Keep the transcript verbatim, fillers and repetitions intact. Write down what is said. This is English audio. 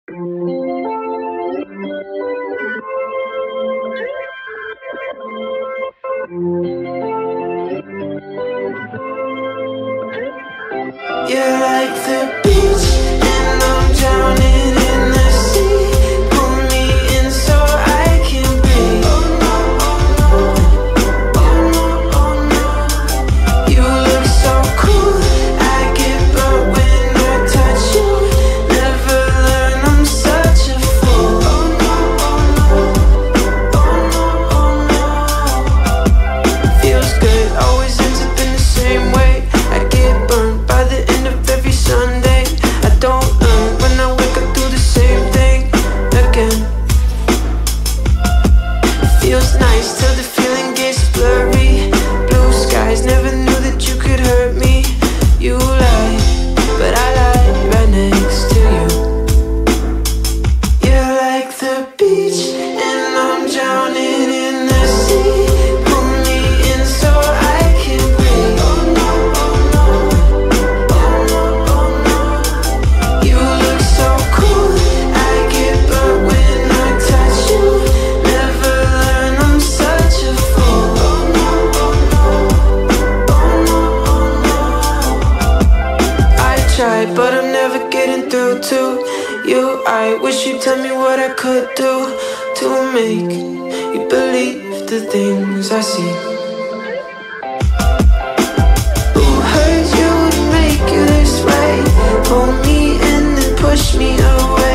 You're like the beach, and I'm drowning in the sea. Pull me in so I can breathe. Oh no, oh no, oh no, oh no. You look so cool, I get burnt when I touch you. Never learn, I'm such a fool. Oh no, oh no, oh no, oh no. Feels good, always ends up in the same way. I get burnt by the end of every Sunday. I don't learn when I wake up, do the same thing again. Feels nice till the feeling gets blurry. Blue skies, never knew that you could hurt me. You lie, but I lie right next to you. You're like the beach, and I'm drowning in the sea. Pull me in so I can breathe. Oh no, oh no, oh no, oh no. You look so cool, I get burnt when I touch you. Never learn, I'm such a fool. Oh no, oh no, oh no, oh no. I try, but I'm never getting through to you. I wish you'd tell me what I could do to make you believe the things I see. Who hurt you to make you this way? Pull me in and push me away.